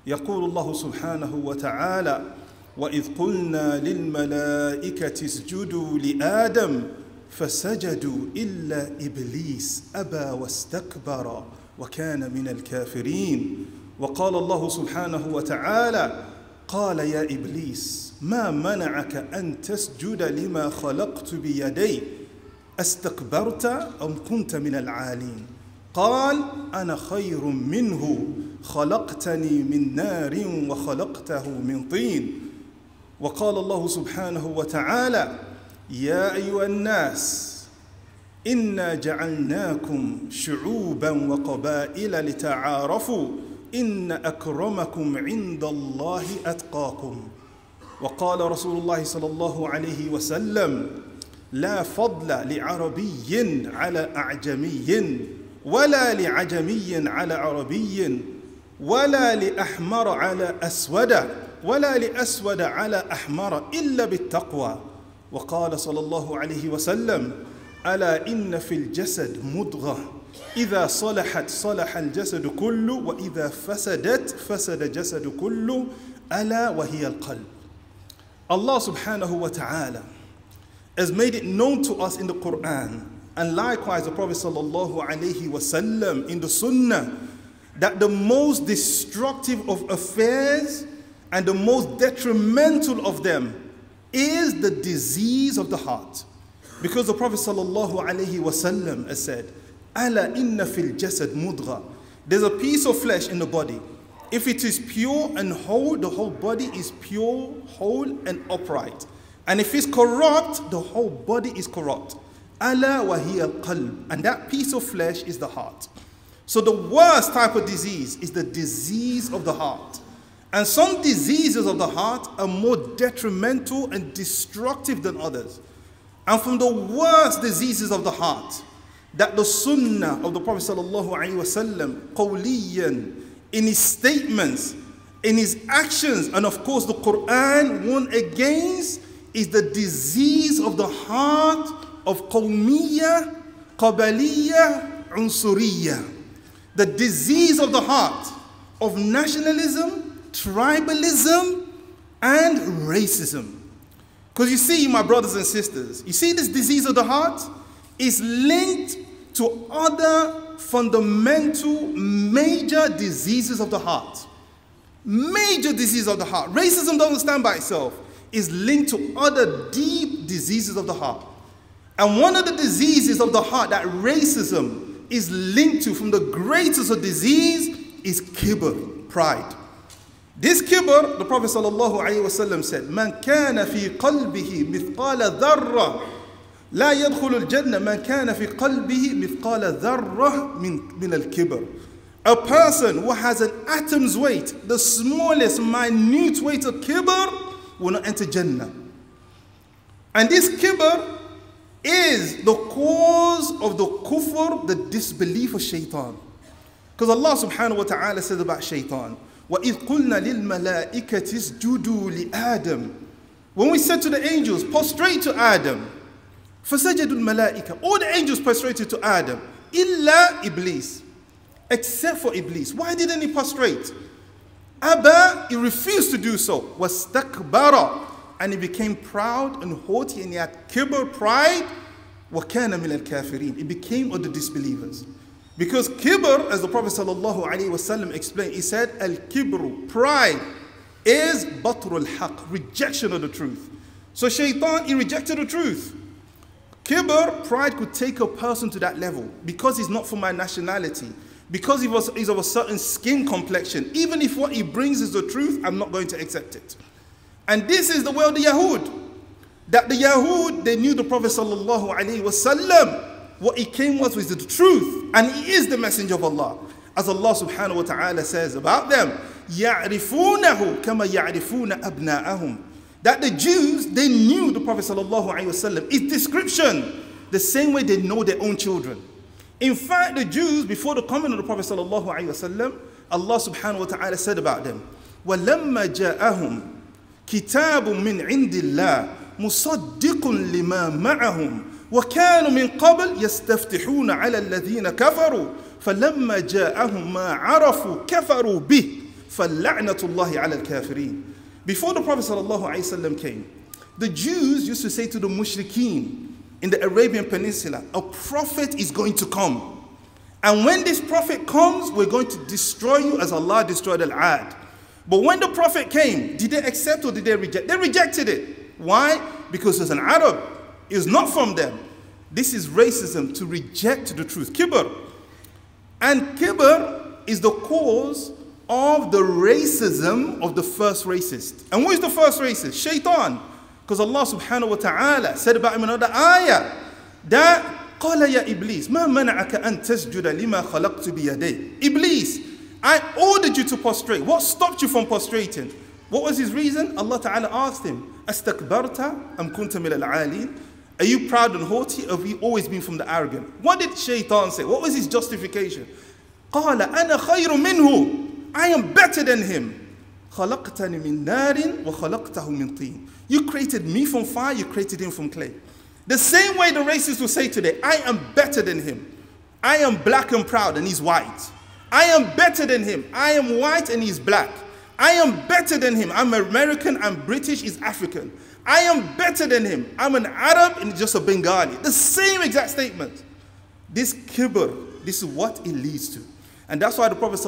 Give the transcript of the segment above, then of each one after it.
يقول الله سبحانه وتعالى وإذ قلنا للملائكة اسجدوا لآدم فسجدوا إلا إبليس أبى واستكبر وكان من الكافرين. وقال الله سبحانه وتعالى قال يا إبليس ما منعك أن تسجد لما خلقت بيدي استكبرت أم كنت من العالين؟ قال أنا خير منه خلقتني من نار وخلقته من طين. وقال الله سبحانه وتعالى يا أيها الناس إنا جعلناكم شعوبا وقبائل لتعارفوا إن أكرمكم عند الله أتقاكم. وقال رسول الله صلى الله عليه وسلم لا فضل لعربي على أعجمي ولا لعجمي على عربي ولا لأحمر على أسود ولا لأسود على أحمر إلا بالتقوى. وقال صلى الله عليه وسلم ألا إن في الجسد مضغة إذا صلحت صلح الجسد كله وإذا فسدت فسد الجسد كله ألا وهي القلب. Allah subhanahu wa ta'ala has made it known to us in the Quran, and likewise the Prophet sallallahu alayhi wasallam in the Sunnah, that the most destructive of affairs and the most detrimental of them is the disease of the heart. Because the Prophet sallallahu alayhi wasallam has said, Ala inna fil jasad mudgha. There's a piece of flesh in the body. If it is pure and whole, the whole body is pure, whole, and upright. And if it's corrupt, the whole body is corrupt. Ala wa hiya al-qalb. And that piece of flesh is the heart. So the worst type of disease is the disease of the heart. And some diseases of the heart are more detrimental and destructive than others. And from the worst diseases of the heart, that the sunnah of the Prophet sallallahu alaihi wasallam, qawliyan, in his statements, in his actions, and of course the Quran warned against, is the disease of the heart of qawmiyya, qabaliyya, unsuriyya. The disease of the heart of nationalism, tribalism, and racism. Because you see, my brothers and sisters, you see this disease of the heart is linked to other fundamental major diseases of the heart. Major disease of the heart. Racism doesn't stand by itself. It's linked to other deep diseases of the heart. And one of the diseases of the heart that racism is linked to, from the greatest of disease, is kibr, pride. This kibr, the Prophet sallallahu alaihi wasallam said, "Man kana fi qalbihi mithqala dharra لا يدخل الجنة من كان في قلبه مثقال ذرة من الكبر." A person who has an atom's weight, the smallest minute weight of kibr, will not enter Jannah. And this kibr is the cause of the kufr, the disbelief of shaitan. Because Allah subhanahu wa ta'ala said about shaitan, وَإِذْ قُلْنَا لِلْمَلَائِكَةِ اسْجُدُوا لِآدَمَ. When we said to the angels, prostrate to Adam, فَسَجَدُوا الْمَلَائِكَةِ, all the angels prostrated to Adam, إِلَّا Iblis, except for Iblis. Why didn't he prostrate? Abba, he refused to do so. وَاسْتَكْبَرَ, and he became proud and haughty, and he had kibr, pride. وَكَانَ مِنَ الْكَافِرِينَ, he became of the disbelievers. Because kibr, as the Prophet ﷺ explained, he said, al-kibru, pride, is batrul haq, rejection of the truth. So shaitan, he rejected the truth. Kibr, pride, could take a person to that level because he's not from my nationality, because he's of a certain skin complexion. Even if what he brings is the truth, I'm not going to accept it. And this is the way of the Yahud. That the Yahud, they knew the Prophet sallallahu alaihi wasallam, what he came was the truth, and he is the messenger of Allah. As Allah subhanahu wa ta'ala says about them, يَعْرِفُونَهُ كَمَا يَعْرِفُونَ أَبْنَاءَهُم. That the Jews, they knew the Prophet sallallahu alaihi wasallam, his description, the same way they know their own children. In fact, the Jews, before the coming of the Prophet sallallahu alaihi wasallam, Allah subhanahu wa ta'ala said about them, وَلَمَّا جَاءَهُمْ كِتَابٌ مِّنْ عِنْدِ اللَّهِ مُصَدِّقٌ لِمَا مَعَهُمْ وَكَانُوا مِنْ قَبْلِ يَسْتَفْتِحُونَ عَلَى الَّذِينَ كَفَرُوا فَلَمَّا جَاءَهُمْ مَا عَرَفُوا كَفَرُوا بِهِ فَلَّعْنَةُ اللَّهِ عَلَى الْكَافِرِينَ. Before the Prophet ﷺ came, the Jews used to say to the mushrikeen in the Arabian Peninsula, a prophet is going to come. And when this prophet comes, we're going to destroy you as Allah destroyed Al-Ad. But when the prophet came, did they accept or did they reject? They rejected it. Why? Because as an Arab, it was not from them. This is racism, to reject the truth. Kibr. And kibr is the cause of the racism of the first racist. And who is the first racist? Shaitan. Because Allah subhanahu wa ta'ala said about him in another ayah that قال يا إبليس ما منعك أن تسجد لما خلقت بيدي. Iblis, I ordered you to prostrate. What stopped you from prostrating? What was his reason? Allah Ta'ala asked him, أستكبرت أم كنت من العالين? Are you proud and haughty, or have you always been from the arrogant? What did Shaitan say? What was his justification? قال أنا خير منه. I am better than him. خلقتني من نار وخلقته من طين. You created me from fire, you created him from clay. The same way the racists will say today, I am better than him. I am black and proud and he's white. I am better than him. I am white and he's black. I am better than him. I'm American, I'm British, he's African. I am better than him. I'm an Arab and he's just a Bengali. The same exact statement. This kibr, this is what it leads to. And that's why the Prophet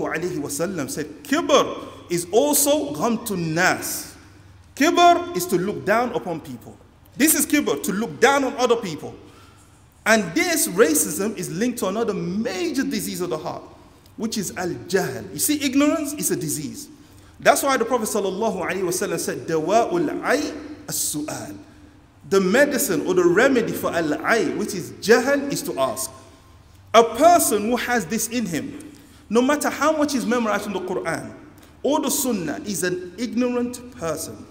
ﷺ said, kibr is also ghamtun nas. Kibr is to look down upon people. This is kibr, to look down on other people. And this racism is linked to another major disease of the heart, which is al-jahl. You see, ignorance is a disease. That's why the Prophet ﷺ said, dawa'ul ay as-su'al. The medicine or the remedy for al-ay, which is jahl, is to ask. A person who has this in him, no matter how much he's memorized from the Quran or the Sunnah, is an ignorant person.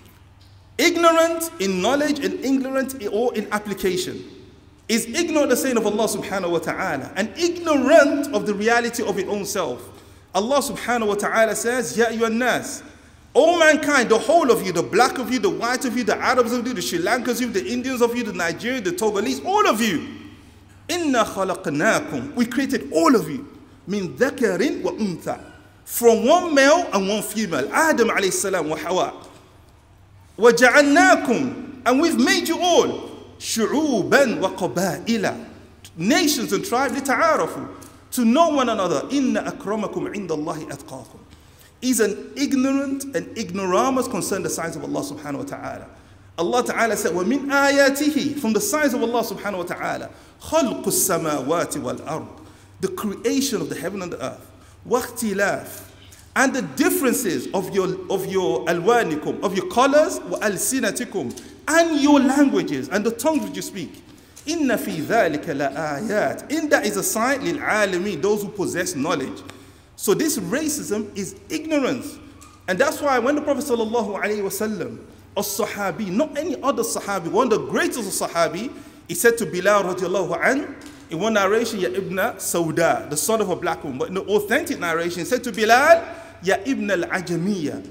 Ignorant in knowledge and ignorant or in application. Is ignorant of the saying of Allah subhanahu wa ta'ala and ignorant of the reality of his own self. Allah subhanahu wa ta'ala says, Ya ayyuhan nas, all mankind, the whole of you, the black of you, the white of you, the Arabs of you, the Sri Lankans of you, the Indians of you, the Nigerians, the Togolese, all of you. Inna khalaqnakum, we created all of you. Min dhakarin wa untha, from one male and one female. Adam alayhi salam wa Hawa. وَجَعَلْنَاكُمْ, and we've made you all شُعُوبًا وَقَبَائِلًا, nations and tribes, لِتَعَارَفُوا, to know one another. إِنَّ أَكْرَمَكُمْ عِنْدَ اللَّهِ أَتْقَاكُمْ. Is an ignorant and ignoramus concerning the signs of Allah subhanahu wa ta'ala. Allah ta'ala said, وَمِنْ آيَاتِهِ, from the signs of Allah subhanahu wa ta'ala, خَلْقُ السَّمَاوَاتِ وَالْأَرْضِ, the creation of the heaven and the earth. وَاخْتِلَافِ, and the differences of your alwanikum, of your colors, wa alsinatikum, and your languages and the tongues which you speak. Inna fi dhalika la ayat. In that is a sign lil alamin, those who possess knowledge. So this racism is ignorance. And that's why when the Prophet sallallahu alaihi wasallam, a sahabi, not any other sahabi, one of the greatest of sahabi, he said to Bilal radiallahu an, in one narration, Ya ibn Sauda, the son of a black woman. But in the authentic narration, he said to Bilal, Ya ibn al-Ajamiyya,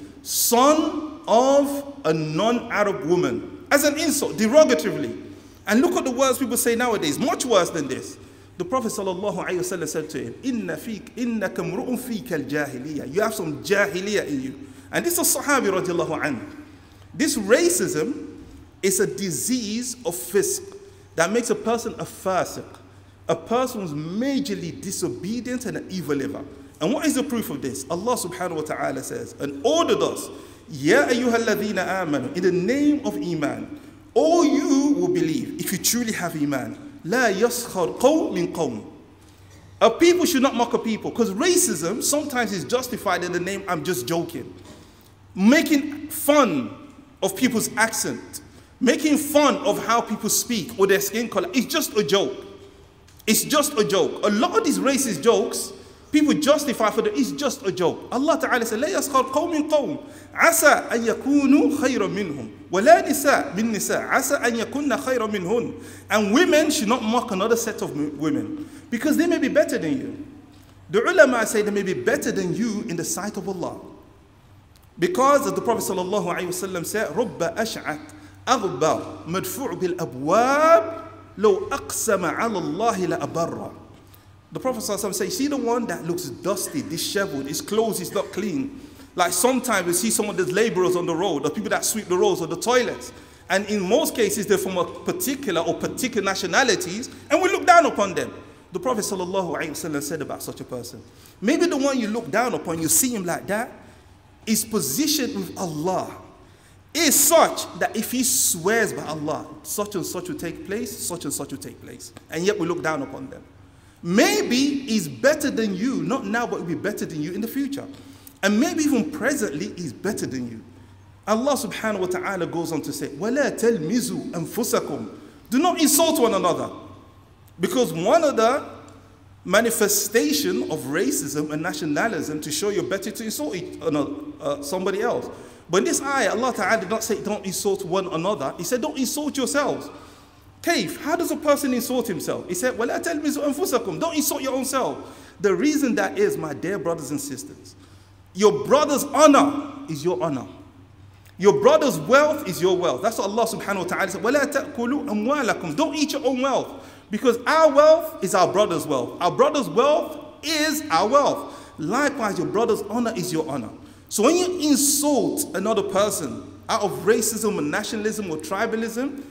son of a non-Arab woman. As an insult, derogatively. And look at the words people say nowadays, much worse than this. The Prophet ﷺ said to him, Innaka mru'un fika al-jahiliyyah. You have some jahiliyyah in you. And this is a Sahabi radiallahu anhu. This racism is a disease of fisk that makes a person a fasiq. A person who's majorly disobedient and an evil liver. And what is the proof of this? Allah subhanahu wa ta'ala says, and ordered us, Ya ayyuhalladhina amanu, in the name of Iman, all you will believe, if you truly have Iman, la yaskhar qawm min qawm. A people should not mock a people, because racism sometimes is justified in the name, I'm just joking. Making fun of people's accent, making fun of how people speak or their skin color, it's just a joke. It's just a joke. A lot of these racist jokes, people justify for them, it's just a joke. Allah Ta'ala said, لا يسخر قوم من قوم عسى أن يكونوا خيرا منهم ولا نساء بالنساء عسى أن يكون خيرا منهن. And women should not mock another set of women because they may be better than you. The ulama say they may be better than you in the sight of Allah. Because as the Prophet sallallahu alaihi wasallam said, رب أشعث أغبر مدفوع بالأبواب لو أقسم على الله لأبر. The Prophet ﷺ said, see the one that looks dusty, disheveled, his clothes is not clean. Like sometimes we see some of the laborers on the road, the people that sweep the roads or the toilets. And in most cases, they're from a particular nationalities, and we look down upon them. The Prophet ﷺ said about such a person, maybe the one you look down upon, you see him like that, his position with Allah is such that if he swears by Allah, such and such will take place, such and such will take place. And yet we look down upon them. Maybe he's better than you, not now, but he'll be better than you in the future. And maybe even presently, he's better than you. Allah subhanahu wa ta'ala goes on to say, وَلَا تَلْمِزُوا أَنفُسَكُمْ. Do not insult one another. Because one of the manifestation of racism and nationalism to show you're better to insult somebody else. But in this ayah, Allah ta'ala did not say don't insult one another. He said don't insult yourselves. Kaif, how does a person insult himself? He said, وَلَا تَلْمِزُوا أَنفُسَكُمْ. Don't insult your own self. The reason that is, my dear brothers and sisters, your brother's honor is your honor. Your brother's wealth is your wealth. That's what Allah subhanahu wa ta'ala said. وَلَا تَأْكُلُوا أَمْوَالَكُمْ. Don't eat your own wealth. Because our wealth is our brother's wealth. Our brother's wealth is our wealth. Likewise, your brother's honor is your honor. So when you insult another person out of racism or nationalism or tribalism,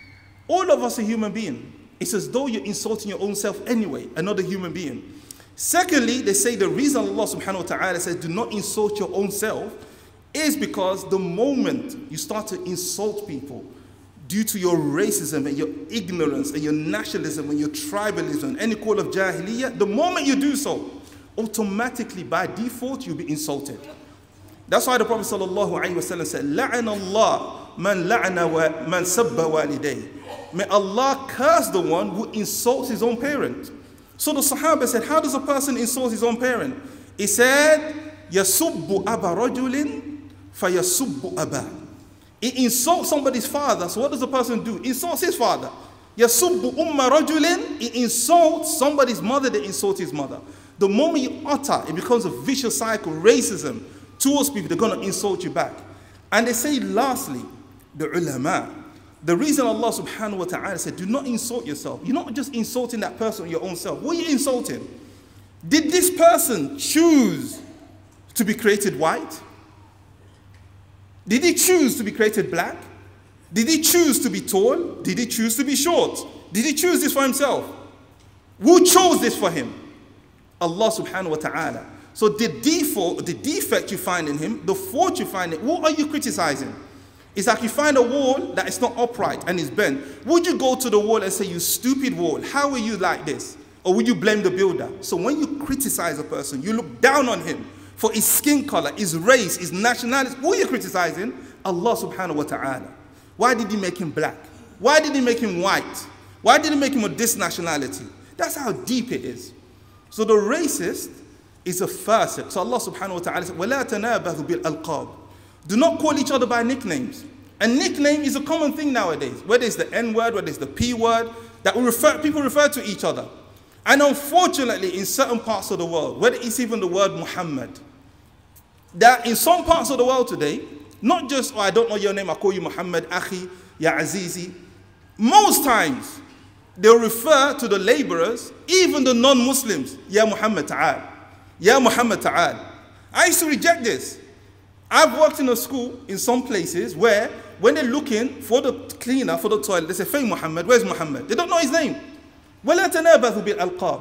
all of us are human beings. It's as though you're insulting your own self anyway, another human being. Secondly, they say the reason Allah subhanahu wa ta'ala says do not insult your own self is because the moment you start to insult people due to your racism and your ignorance and your nationalism and your tribalism, any call of jahiliyyah, the moment you do so, automatically by default you'll be insulted. That's why the Prophet sallallahu alaihi wasallam said, "La'ana Allah man la'ana wa man sabba waliday." May Allah curse the one who insults his own parent. So the Sahaba said, how does a person insult his own parent? He said, "Yasubbu aba rajulin fayasubbu aba." He insults somebody's father. So what does the person do? He insults his father. Yasubbu umma rajulin. He insults somebody's mother. They insult his mother. The moment you utter, it becomes a vicious cycle. Racism towards people, they're going to insult you back. And they say, lastly, the ulama, the reason Allah subhanahu wa ta'ala said, do not insult yourself. You're not just insulting that person, your own self. What are you insulting? Did this person choose to be created white? Did he choose to be created black? Did he choose to be tall? Did he choose to be short? Did he choose this for himself? Who chose this for him? Allah subhanahu wa ta'ala. So the defect you find in him, the fault you find in him, what are you criticizing? It's like you find a wall that is not upright and is bent. Would you go to the wall and say, you stupid wall, how are you like this? Or would you blame the builder? So when you criticize a person, you look down on him for his skin color, his race, his nationality. Who are you criticizing? Allah subhanahu wa ta'ala. Why did he make him black? Why did he make him white? Why did he make him of this nationality? That's how deep it is. So the racist is a fasiq. So Allah subhanahu wa ta'ala said, وَلَا تَنَابَذُ بِالْأَلْقَابِ. Do not call each other by nicknames. A nickname is a common thing nowadays. Whether it's the N-word, whether it's the P-word, that people refer to each other. And unfortunately, in certain parts of the world, whether it's even the word Muhammad, that in some parts of the world today, not just, oh, I don't know your name, I call you Muhammad, Akhi, Ya Azizi. Most times, they'll refer to the laborers, even the non-Muslims, Ya Muhammad Ta'al. Ya Muhammad Ta'al. I used to reject this. I've worked in a school in some places where when they're looking for the cleaner for the toilet, they say, Fay Muhammad, where's Muhammad? They don't know his name. وَلَا تَنَابَذُ بِالْأَلْقَابِ.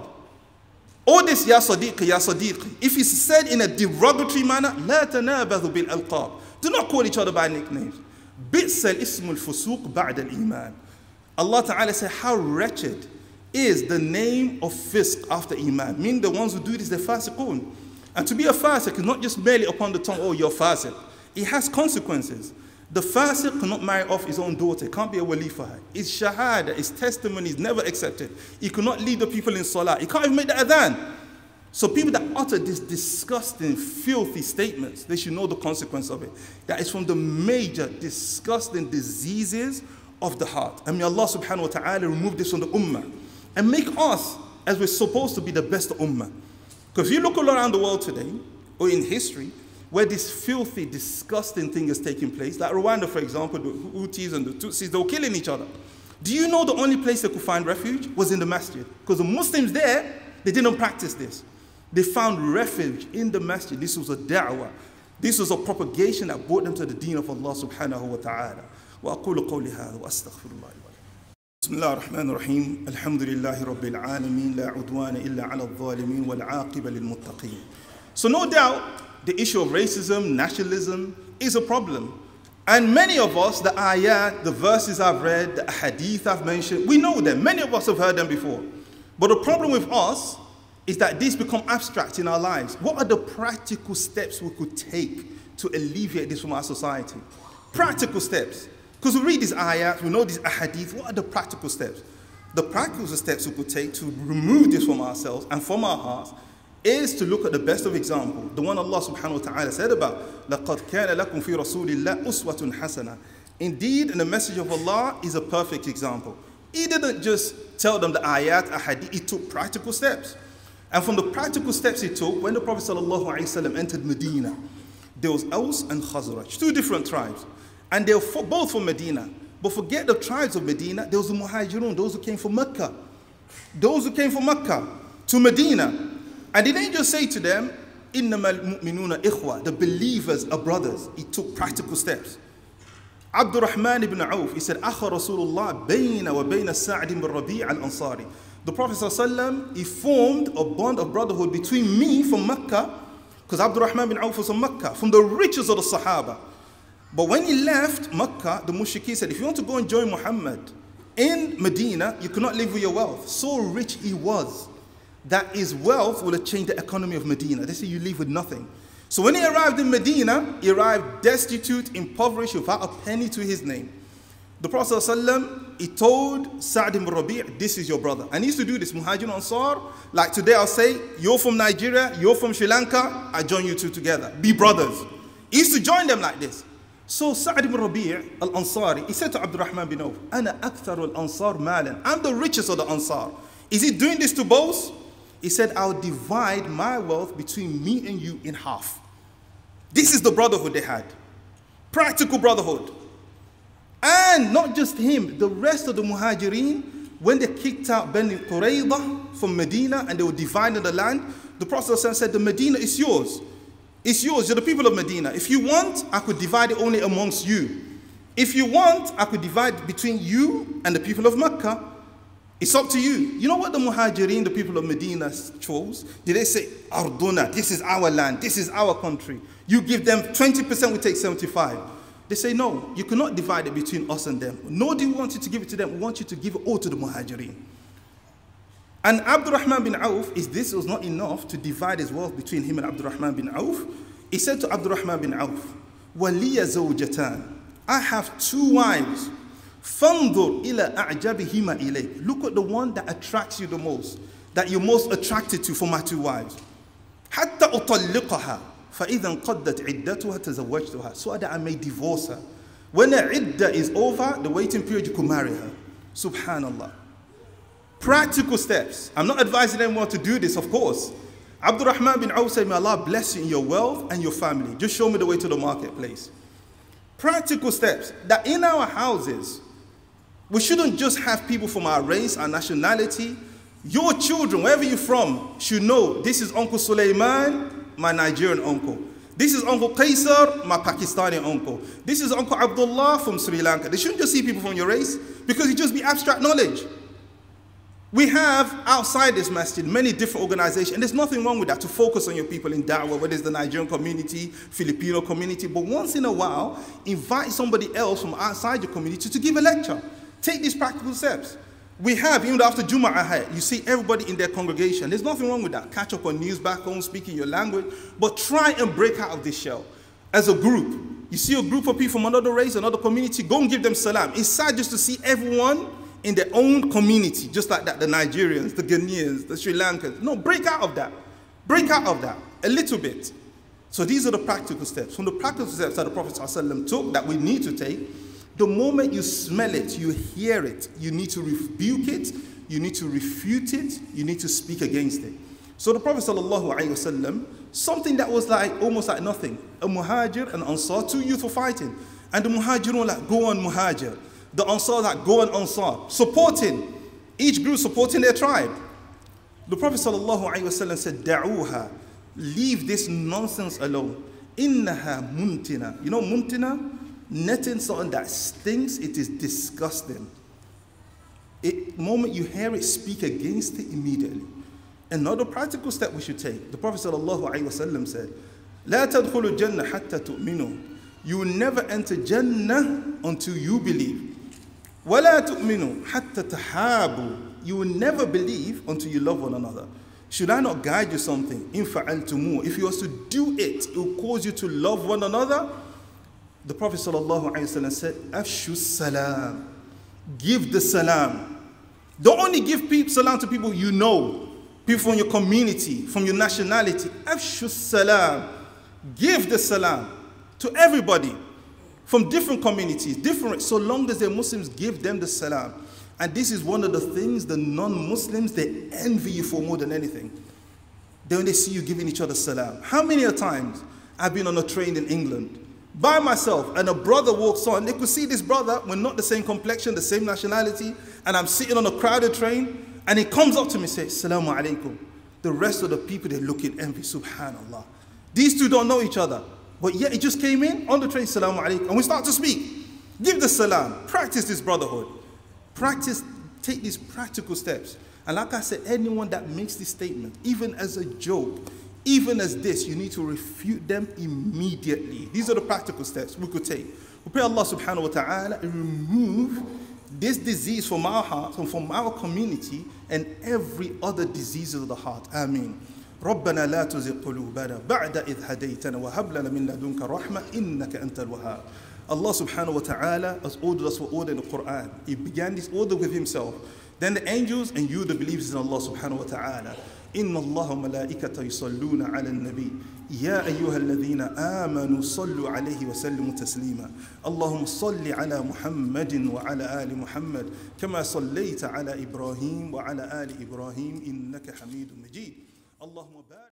All this, Ya Sadiqi, Ya Sadiqi. If it's said in a derogatory manner, لَا تَنَابَذُ بِالْأَلْقَابِ. Do not call each other by nicknames. بِئْسَ الْإِسْمُ الْفُسُوقِ بَعْدَ الْإِيمَانِ. Allah Ta'ala said, how wretched is the name of fisq after Iman. Meaning the ones who do this, they're fasiqun. And to be a fasiq is not just merely upon the tongue, oh, you're fasiq. It has consequences. The fasiq cannot marry off his own daughter. It can't be a wali for her. His shahada, his testimony is never accepted. He cannot lead the people in salah. He can't even make the adhan. So people that utter these disgusting, filthy statements, they should know the consequence of it. That is from the major, disgusting diseases of the heart. And may Allah subhanahu wa ta'ala remove this from the ummah. And make us, as we're supposed to be, the best ummah. Because if you look all around the world today, or in history, where this filthy, disgusting thing is taking place, like Rwanda, for example, the Houthis and the Tutsis, they were killing each other. Do you know the only place they could find refuge was in the masjid? Because the Muslims there, They didn't practice this. They found refuge in the masjid. This was a da'wah. This was a propagation that brought them to the deen of Allah subhanahu wa ta'ala. وأقول قولي هذا وأستغفر الله لي ولكم. بسم الله الرحمن الرحيم. الحمد لله رب العالمين لا عدوان إلا على الظالمين والعاقبة للمتقين. So no doubt, the issue of racism, nationalism is a problem. And many of us, the ayat, the verses I've read, the hadith I've mentioned, we know them. Many of us have heard them before. But the problem with us is that these become abstract in our lives. What are the practical steps we could take to alleviate this from our society? Practical steps. Because we read these ayat, we know these ahadith. What are the practical steps? The practical steps we could take to remove this from ourselves and from our hearts is to look at the best of example. The one Allah subhanahu wa ta'ala said about, لَقَدْ كَانَ لَكُمْ فِي رَسُولِ اللَّهِ أُسْوَةٌ حَسَنَةٌ. Indeed, in the message of Allah is a perfect example. He didn't just tell them the ayat, ahadith, he took practical steps. And from the practical steps he took, when the Prophet ﷺ entered Medina, there was Aus and Khazraj, two different tribes. And they were both from Medina. But forget the tribes of Medina, there was the Muhajirun, those who came from Mecca. Those who came from Mecca to Medina. And he didn't just say to them, إِنَّمَا الْمُؤْمِنُونَ إِخْوَةً, the believers are brothers. He took practical steps. Abdurrahman ibn Auf, he said, أَخَى رَسُولُ اللَّهِ بَيْنَ وَبَيْنَ السَّعْدِ بن ربيع الْأَنصَارِ. The Prophet ﷺ, he formed a bond of brotherhood between me from Mecca, because Abdurrahman ibn Auf was from Mecca, from the richest of the Sahaba. But when he left Mecca, the mushrikeen said, if you want to go and join Muhammad in Medina, you cannot live with your wealth. So rich he was that his wealth will have changed the economy of Medina. They say you leave with nothing. So when he arrived in Medina, he arrived destitute, impoverished, without a penny to his name. The Prophet ﷺ, he told Sa'd ibn Rabi', this is your brother. And he used to do this, Muhajir Ansar. Like today I'll say, you're from Nigeria, you're from Sri Lanka, I join you two together. Be brothers. He used to join them like this. So Sa'd ibn Rabi' al-Ansari, he said to Abdurrahman bin Auf, Ana akthar al-Ansar malan. I'm the richest of the Ansar. Is he doing this to boast? He said, I'll divide my wealth between me and you in half. This is the brotherhood they had. Practical brotherhood. And not just him, the rest of the Muhajirin, when they kicked out Bani Qurayza from Medina and they were dividing the land, the Prophet said, the Medina is yours. It's yours, you're the people of Medina. If you want, I could divide it only amongst you. If you want, I could divide between you and the people of Mecca. It's up to you. You know what the Muhajirin, the people of Medina, chose? Did they say, Arduna, this is our land, this is our country. You give them 20%, we take 75%. They say, no, you cannot divide it between us and them. Nor do we want you to give it to them. We want you to give it all to the Muhajirin. And Abdurrahman bin Auf, this was not enough to divide his wealth between him and Abdurrahman bin Auf. He said to Abdurrahman bin Auf, وَلِيَ زَوْجَتَانِ, I have two wives. فَانْظُرْ إِلَىٰ أَعْجَبِهِمَا إِلَيْكَ. Look at the one that attracts you the most, that you're most attracted to for my two wives. حَتَّى أُطَلِّقَهَا فَإِذَا انْقَدَّتْ عِدَّتُهَا تَزَوَّجْتُهَا. So that I may divorce her. When the iddah is over, the waiting period, you can marry her. Subhanallah. Practical steps. I'm not advising anyone to do this, of course. Abdurrahman bin Auf said, may Allah bless you in your wealth and your family. Just show me the way to the marketplace. Practical steps. That in our houses, we shouldn't just have people from our race, our nationality. Your children, wherever you're from, should know this is Uncle Sulaiman, my Nigerian uncle. This is Uncle Qaisar, my Pakistani uncle. This is Uncle Abdullah from Sri Lanka. They shouldn't just see people from your race because it just be abstract knowledge. We have outside this masjid many different organizations, and there's nothing wrong with that, to focus on your people in da'wah, whether it's the Nigerian community, Filipino community, but once in a while, invite somebody else from outside your community to give a lecture. Take these practical steps. We have, even after Jum'ah, you see everybody in their congregation. There's nothing wrong with that. Catch up on news back home, speaking your language, but try and break out of this shell. As a group, you see a group of people from another race, another community, go and give them salam. It's sad just to see everyone in their own community, just like that, the Nigerians, the Ghanaians, the Sri Lankans. No, break out of that. Break out of that a little bit. So these are the practical steps. From the practical steps that the Prophet ﷺ took, that we need to take, the moment you smell it, you hear it, you need to rebuke it, you need to refute it, you need to speak against it. So the Prophet ﷺ, something that was like almost like nothing, a Muhajir and Ansar, two youth were fighting. And the Muhajirun were like, go on Muhajir. The Ansar like, go on Ansar. Supporting, each group supporting their tribe. The Prophet ﷺ said, Da'uha, leave this nonsense alone. Innaha muntina. You know muntina? Netting something that stinks, it is disgusting. The moment you hear it, speak against it immediately. Another practical step we should take. The Prophet ﷺ said, La tadkhulu jannah hatta tu'minu. You will never enter Jannah until you believe. وَلَا تُؤْمِنُوا حَتَّى تَحَابُوا. You will never believe until you love one another. Should I not guide you something? إِن فَعَلْتُمُوهُ. If you was to do it, it will cause you to love one another. The Prophet ﷺ said, أَفْشُوا السَّلَامِ. Give the salam. Don't only give salam to people you know, people from your community, from your nationality. أَفْشُوا السَّلَامِ. Give the salam to everybody from different communities, so long as they're Muslims, give them the salam. And this is one of the things the non-Muslims, they envy you for more than anything. When they see you giving each other salam. How many a times I've been on a train in England by myself and a brother walks on, they could see this brother, we're not the same complexion, the same nationality, and I'm sitting on a crowded train and he comes up to me and says, Assalamu alaikum. The rest of the people, they look in envy, subhanallah. These two don't know each other. But yet it just came in on the train, Salaam alaikum, and we start to speak. Give the salam. Practice this brotherhood. Take these practical steps. And like I said, anyone that makes this statement, even as a joke, even as this, you need to refute them immediately. These are the practical steps we could take. We pray Allah subhanahu wa ta'ala and remove this disease from our heart and from our community and every other disease of the heart. Ameen. ربنا لا تزغ قلوبنا بعد إذ هديتنا وهب لنا من لدنك رحمة إنك أنت الوهاب. Allah subhanahu wa ta'ala has ordered us for order in the Quran. He began this order with himself. Then the angels and you, the believers in Allah subhanahu wa ta'ala. إن الله وملائكته يصلون على النبي يا أيها الذين آمنوا صلوا عليه وسلموا تسليما اللهم صل على محمد وعلى آل محمد كما صليت على إبراهيم وعلى آل إبراهيم إنك حميد مجيد. اللهم بارك